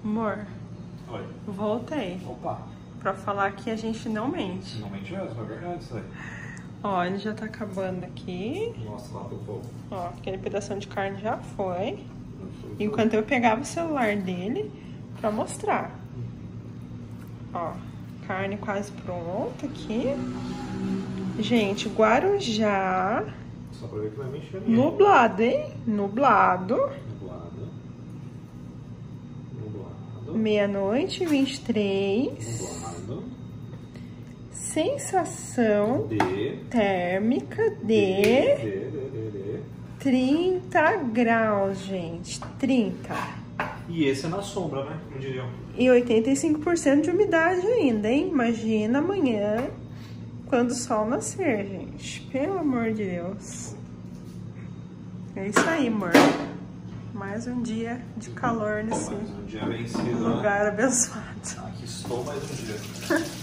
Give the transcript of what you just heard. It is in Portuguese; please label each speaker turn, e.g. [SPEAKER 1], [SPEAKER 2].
[SPEAKER 1] Amor,
[SPEAKER 2] Oi.
[SPEAKER 1] voltei.
[SPEAKER 2] Opa.
[SPEAKER 1] Pra falar que a gente não mente.
[SPEAKER 2] Não mente mesmo, é verdade isso aí.
[SPEAKER 1] Ó, ele já tá acabando aqui.
[SPEAKER 2] Mostra lá pro povo.
[SPEAKER 1] Ó, aquele pedação de carne já foi. Enquanto eu pegava o celular dele pra mostrar. Ó, carne quase pronta aqui. Gente, Guarujá.
[SPEAKER 2] Só pra ver que vai mexer.
[SPEAKER 1] Nublado, hein? Nublado.
[SPEAKER 2] Nublado. Nublado.
[SPEAKER 1] Meia-noite, 23.
[SPEAKER 2] Nublado.
[SPEAKER 1] Sensação
[SPEAKER 2] De.
[SPEAKER 1] térmica de 30 graus, gente. 30.
[SPEAKER 2] E esse é na sombra, né? Como diriam.
[SPEAKER 1] E 85% de umidade ainda, hein? Imagina amanhã, quando o sol nascer, gente. Pelo amor de Deus. É isso aí, amor. Mais um dia de calor nesse
[SPEAKER 2] Mais um dia vencido,
[SPEAKER 1] lugar
[SPEAKER 2] né?
[SPEAKER 1] abençoado.
[SPEAKER 2] Aqui estou mais um dia.